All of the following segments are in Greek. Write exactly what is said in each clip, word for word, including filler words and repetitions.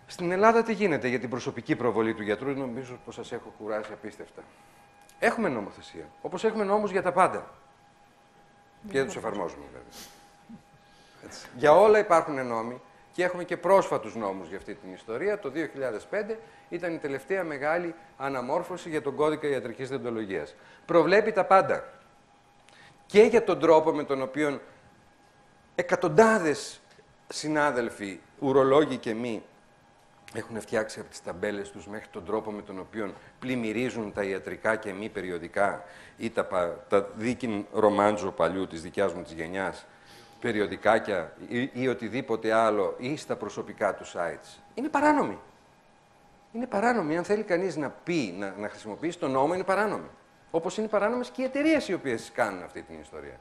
Στην Ελλάδα τι γίνεται για την προσωπική προβολή του γιατρού, νομίζω πως σας έχω κουράσει απίστευτα. Έχουμε νομοθεσία, όπως έχουμε νόμους για τα πάντα. Και δεν τους εφαρμόζουμε, βέβαια. Έτσι. Για όλα υπάρχουν νόμοι και έχουμε και πρόσφατους νόμους για αυτή την ιστορία. Το δύο χιλιάδες πέντε ήταν η τελευταία μεγάλη αναμόρφωση για τον κώδικα ιατρικής δεοντολογίας. Προβλέπει τα πάντα. Και για τον τρόπο με τον οποίο εκατοντάδες συνάδελφοι, ουρολόγοι και μη, έχουν φτιάξει από τις ταμπέλες τους μέχρι τον τρόπο με τον οποίο πλημμυρίζουν τα ιατρικά και μη περιοδικά ή τα, τα δίκην ρομάντζο παλιού της δικιάς μου της γενιάς, περιοδικάκια ή, ή οτιδήποτε άλλο ή στα προσωπικά του sites. Είναι παράνομη. Είναι παράνομη. Αν θέλει κανείς να πει, να, να χρησιμοποιήσει τον νόμο, είναι παράνομη. Όπως είναι παράνομες και οι εταιρείες οι οποίες κάνουν αυτή την ιστορία.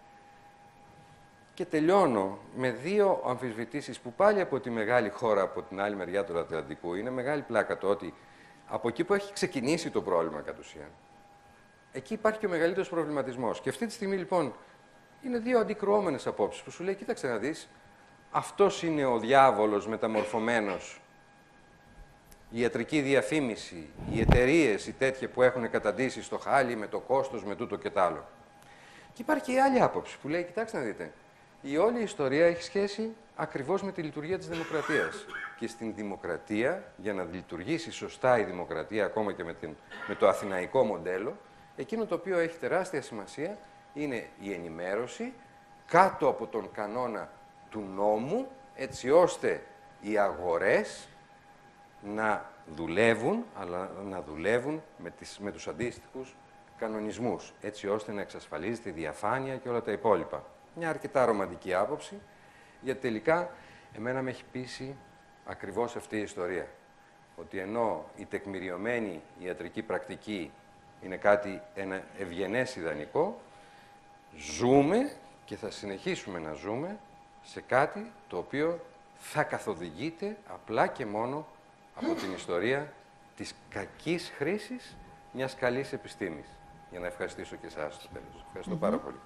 Και τελειώνω με δύο αμφισβητήσεις που πάλι από τη μεγάλη χώρα, από την άλλη μεριά του Ατλαντικού, είναι μεγάλη πλάκα το ότι από εκεί που έχει ξεκινήσει το πρόβλημα κατ' ουσίαν, εκεί υπάρχει και ο μεγαλύτερος προβληματισμός. Και αυτή τη στιγμή, λοιπόν, είναι δύο αντικρουόμενες απόψεις που σου λέει, κοίταξε να δεις, αυτός είναι ο διάβολος μεταμορφωμένος. Η ιατρική διαφήμιση, οι εταιρείες, οι τέτοια που έχουν καταντήσει στο χάλι με το κόστος, με τούτο και τ' άλλο. Και υπάρχει και η άλλη άποψη που λέει, κοιτάξτε να δείτε, η όλη ιστορία έχει σχέση ακριβώς με τη λειτουργία της δημοκρατίας. Και στην δημοκρατία, για να λειτουργήσει σωστά η δημοκρατία, ακόμα και με, την, με το αθηναϊκό μοντέλο, εκείνο το οποίο έχει τεράστια σημασία είναι η ενημέρωση κάτω από τον κανόνα του νόμου, έτσι ώστε οι αγορές να δουλεύουν, αλλά να δουλεύουν με, τις, με τους αντίστοιχους κανονισμούς, έτσι ώστε να εξασφαλίζεται η διαφάνεια και όλα τα υπόλοιπα. Μια αρκετά ρομαντική άποψη, γιατί τελικά εμένα με έχει πείσει ακριβώς αυτή η ιστορία. Ότι ενώ η τεκμηριωμένη ιατρική πρακτική είναι κάτι ένα ευγενές ιδανικό, ζούμε και θα συνεχίσουμε να ζούμε σε κάτι το οποίο θα καθοδηγείται απλά και μόνο από την ιστορία της κακής χρήσης μιας καλής επιστήμης. Για να ευχαριστήσω και εσάς στο τέλος. Ευχαριστώ mm-hmm. πάρα πολύ.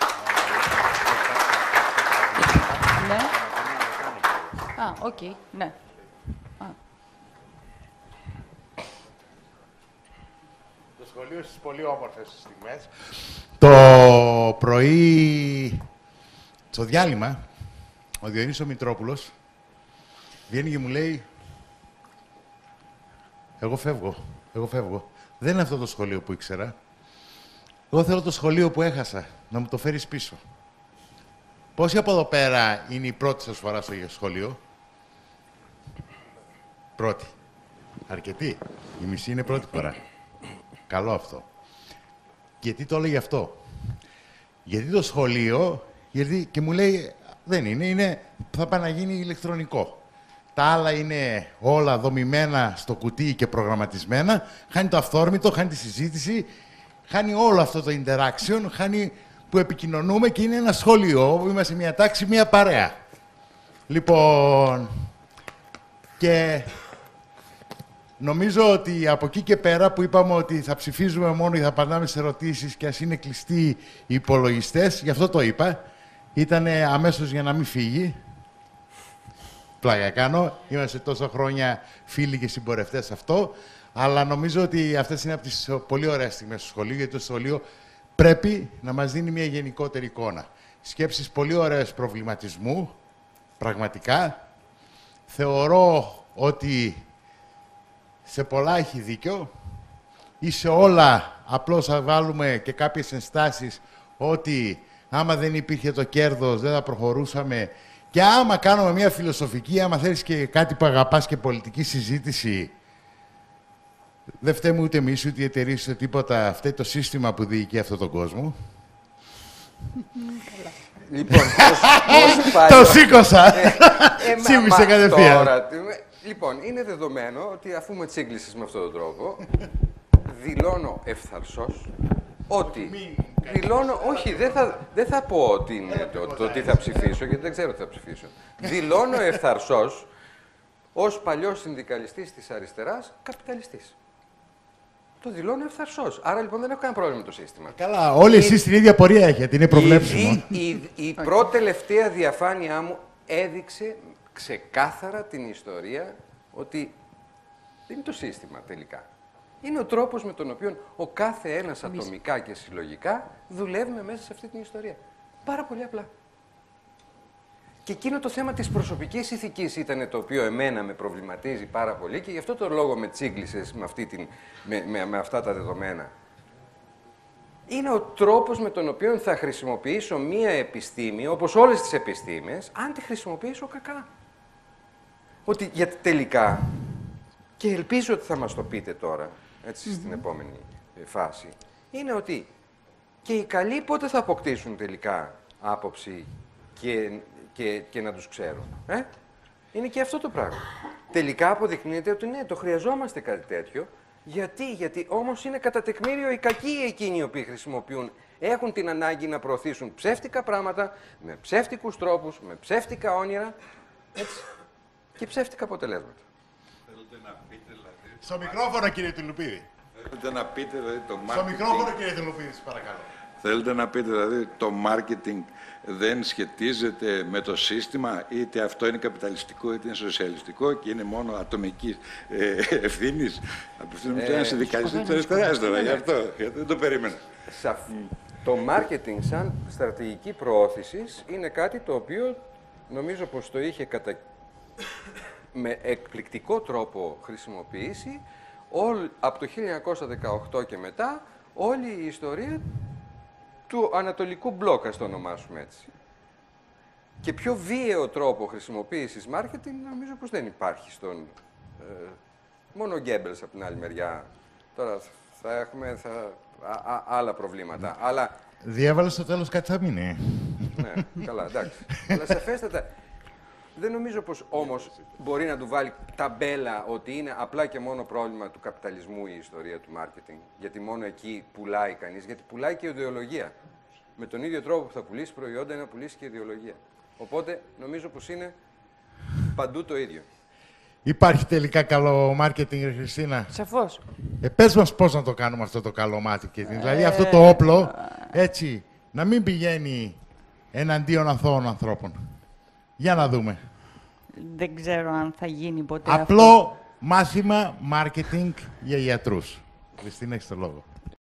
Ναι. Α, οκ, okay. ναι. Α. Το σχολείο στις πολύ όμορφες στιγμές. Το πρωί, στο διάλειμμα, ο Διονύσης Μητρόπουλος βγαίνει και μου λέει εγώ φεύγω, εγώ φεύγω. Δεν είναι αυτό το σχολείο που ήξερα. Εγώ θέλω το σχολείο που έχασα, να μου το φέρεις πίσω. Πόσοι από εδώ πέρα είναι η πρώτη σας φορά στο σχολείο? Πρώτη. Αρκετή. Η μισή είναι πρώτη φορά. Καλό αυτό. Γιατί το έλεγε αυτό? Γιατί το σχολείο, γιατί και μου λέει, δεν είναι, είναι, θα πάει να γίνει ηλεκτρονικό. Τα άλλα είναι όλα δομημένα στο κουτί και προγραμματισμένα. Χάνει το αυθόρμητο, χάνει τη συζήτηση, χάνει όλο αυτό το interaction, χάνει που επικοινωνούμε και είναι ένα σχολείο. Είμαστε μια τάξη, μια παρέα. Λοιπόν, και νομίζω ότι από εκεί και πέρα που είπαμε ότι θα ψηφίζουμε μόνο ή θα απαντάμε σε ερωτήσεις και ας είναι κλειστοί οι υπολογιστές, γι' αυτό το είπα, ήταν αμέσως για να μην φύγει. Πλάκα κάνω. Είμαστε τόσα χρόνια φίλοι και συμπορευτές αυτό. Αλλά νομίζω ότι αυτές είναι από τις πολύ ωραίες στιγμές του σχολείου, γιατί το σχολείο πρέπει να μας δίνει μια γενικότερη εικόνα. Σκέψεις πολύ ωραίες προβληματισμού, πραγματικά. Θεωρώ ότι σε πολλά έχει δίκιο ή σε όλα απλώς θα βάλουμε και κάποιες ενστάσεις ότι άμα δεν υπήρχε το κέρδος δεν θα προχωρούσαμε. Και άμα κάνουμε μια φιλοσοφική, άμα θέλεις και κάτι που αγαπάς και πολιτική συζήτηση, δεν φταίμε ούτε εμείς, ούτε οι εταιρείες, ούτε τίποτα. Φταίει το σύστημα που διοικεί αυτόν τον κόσμο. Λοιπόν, το σήκωσα. Τσίμησε κατευθείαν. Λοιπόν, είναι δεδομένο ότι αφού με τσίγκλισες με αυτόν τον τρόπο, δηλώνω ευθαρσώς ότι δηλώνω, όχι, δεν θα, δεν θα πω ότι είναι το, το τι θα ψηφίσω, γιατί δεν ξέρω τι θα ψηφίσω. Δηλώνω ευθαρσώς, ως παλιός συνδικαλιστής της αριστεράς, καπιταλιστής. Το δηλώνω ευθαρσώς. Άρα λοιπόν δεν έχω κανένα πρόβλημα με το σύστημα. Καλά, όλοι εσείς την ίδια πορεία έχετε, είναι προβλέψιμο. Η, η, η πρώτη τελευταία διαφάνειά μου έδειξε ξεκάθαρα την ιστορία ότι δεν είναι το σύστημα τελικά. Είναι ο τρόπος με τον οποίο ο κάθε ένας ατομικά και συλλογικά δουλεύουμε μέσα σε αυτή την ιστορία. Πάρα πολύ απλά. Και εκείνο το θέμα της προσωπικής ηθικής ήταν το οποίο εμένα με προβληματίζει πάρα πολύ και γι' αυτό το λόγο με τσίγκλισες με, αυτή την, με, με, με αυτά τα δεδομένα. Είναι ο τρόπος με τον οποίο θα χρησιμοποιήσω μία επιστήμη, όπως όλες τις επιστήμες, αν τη χρησιμοποιήσω κακά. Ότι γιατί τελικά, και ελπίζω ότι θα μας το πείτε τώρα, έτσι, mm-hmm. στην επόμενη φάση, είναι ότι και οι καλοί πότε θα αποκτήσουν τελικά άποψη και, και, και να τους ξέρουν. Ε? Είναι και αυτό το πράγμα. Τελικά αποδεικνύεται ότι ναι, το χρειαζόμαστε κάτι τέτοιο. Γιατί, γιατί όμως είναι κατά τεκμήριο οι κακοί εκείνοι οι οποίοι χρησιμοποιούν, έχουν την ανάγκη να προωθήσουν ψεύτικα πράγματα, με ψεύτικους τρόπους, με ψεύτικα όνειρα, έτσι, και ψεύτικα αποτελέσματα. Θέλετε να πείτε, δηλαδή... Στο μικρόφωνο, κύριε Τουλουπίδη. Θέλετε να πείτε, δηλαδή, το marketing... Στο μικρόφωνο, κύριε Τουλουπίδη, παρακαλώ. Θέλετε να πείτε, δηλαδή, το marketing δεν σχετίζεται με το σύστημα, είτε αυτό είναι καπιταλιστικό, είτε είναι σοσιαλιστικό και είναι μόνο ατομική ε, ευθύνη. Απευθύνομαι σε ένα συνδικαλιστή τη αριστερά τώρα, γι' αυτό, γιατί δεν το περίμενα. Το marketing σαν στρατηγική προώθησης είναι κάτι το οποίο νομίζω πως το είχε κατα... με εκπληκτικό τρόπο χρησιμοποιήσει όλ... από το χίλια εννιακόσια δεκαοκτώ και μετά όλη η ιστορία του Ανατολικού Μπλοκ, ας το ονομάσουμε έτσι. Και πιο βίαιο τρόπο χρησιμοποίησης marketing νομίζω πως δεν υπάρχει στον... Ε, μόνο ο Γκέμπελς από την άλλη μεριά. Τώρα θα έχουμε θα, α, α, άλλα προβλήματα. Αλλά... Διέβαλε στο τέλος κάτι θα μείνει. Ναι, καλά, εντάξει. Αλλά σαφέστατα, δεν νομίζω πως όμως μπορεί να του βάλει ταμπέλα ότι είναι απλά και μόνο πρόβλημα του καπιταλισμού η ιστορία του marketing. Γιατί μόνο εκεί πουλάει κανείς, γιατί πουλάει και ιδεολογία. Με τον ίδιο τρόπο που θα πουλήσει προϊόντα είναι να πουλήσει και ιδεολογία. Οπότε νομίζω πως είναι παντού το ίδιο. Υπάρχει τελικά καλό marketing, Χριστίνα? Σαφώς. Ε, πες μας πώς να το κάνουμε αυτό το καλό marketing. Ε... Δηλαδή αυτό το όπλο, έτσι, να μην πηγαίνει εναντίον αθώων ανθρώπων. Για να δούμε. Δεν ξέρω αν θα γίνει ποτέ Απλό αυτό. μάθημα marketing για γιατρούς. Χριστίνα, έχεις το λόγο.